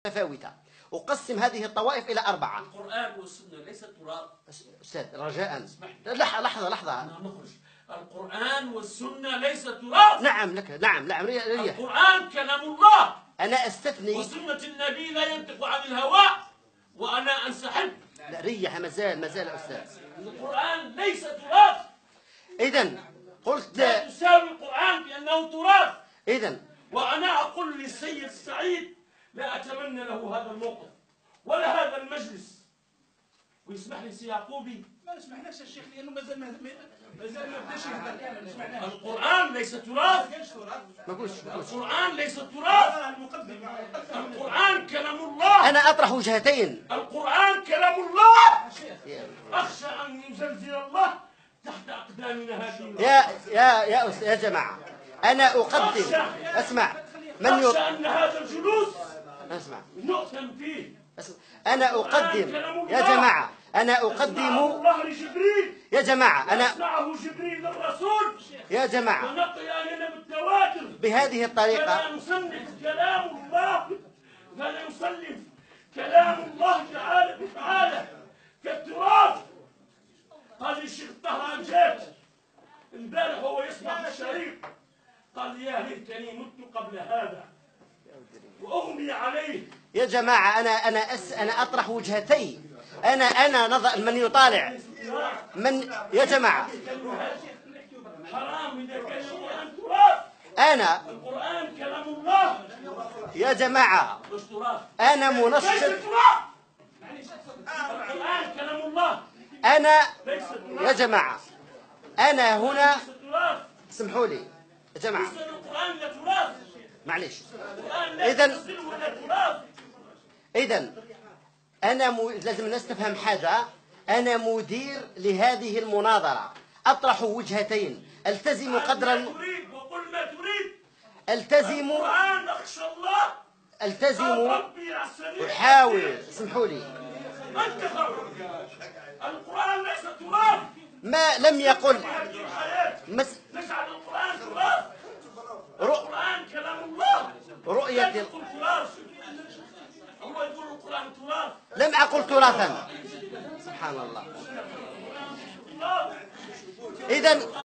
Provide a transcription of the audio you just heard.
متفاوتة. أقسم هذه الطوائف إلى 4. القرآن والسنة ليس تراث. أستاذ رجاء لحظة. نخرج. القرآن والسنة ليس تراث. نعم لك، نعم ريح. القرآن كلام الله. أنا أستثني. وسنة النبي لا ينطق عن الهوى وأنا أنسحب. لا ريح، مازال أستاذ. القرآن ليس تراث. إذن قلت لا تساوي القرآن بأنه تراث. إذن وأنا أقول للسيد سعيد لا أتمنى له هذا الموقف ولا هذا المجلس. ويسمح لي سي يعقوبي. ما نسمحناش يا شيخ لأنه مازال ما بداش يهدر كامل. نسمعناش. القرآن ليس تراث. ما قلتش. القرآن ليس تراث. القرآن كلام الله. أنا أطرح وجهتين. القرآن كلام الله. أخشى أن يزلزل الله تحت أقدامنا هذه. يا جماعة، أنا أقدم. اسمع. أخشى أن هذا الجلوس اسمع. نؤثم فيه. أنا أقدم يا جماعة. أنا أقدم الله لجبريل. يا جماعة. أنا يسمعه جبريل للرسول. يا جماعة ونقل علينا بالتواتر. بهذه الطريقة. فلا نصنف كلام الله، فلا نصنف كلام الله تعالى كالتراث. قال لي الشيخ طهران جات امبارح وهو يسمع في الشريط، قال لي يا ليتني مت قبل هذا وأغمي عليه. يا جماعة أنا أطرح وجهتي. أنا نظر من يطالع من يا جماعة. حرام إذا كان القرآن تراث. أنا القرآن كلام الله يا جماعة. مش تراث. أنا ليس منشط. تراث. القرآن كلام الله أنا ليس تراث. يا جماعة أنا هنا. ليس تراث. اسمحوا لي يا جماعة، ليس القرآن لا تراث. معليش. القرآن لا يصل ولا تراث. إذن أنا لازم الناس تفهم حاجة. أنا مدير لهذه المناظرة، أطرح وجهتين، ألتزم قدرا. ما تريد وقل ما تريد. ألتزم القرآن أخشى الله. ألتزم ربي على السريع. أحاول. اسمحوا لي. أنت خرج. القرآن ليس تراث. ما لم يقل هذه الحياة. نجعل القرآن تراث. القرآن كلام الله. رؤية لا تقل تراث. هو يقول القرآن تراث. لم أقل تراثا. سبحان الله. الله. إذن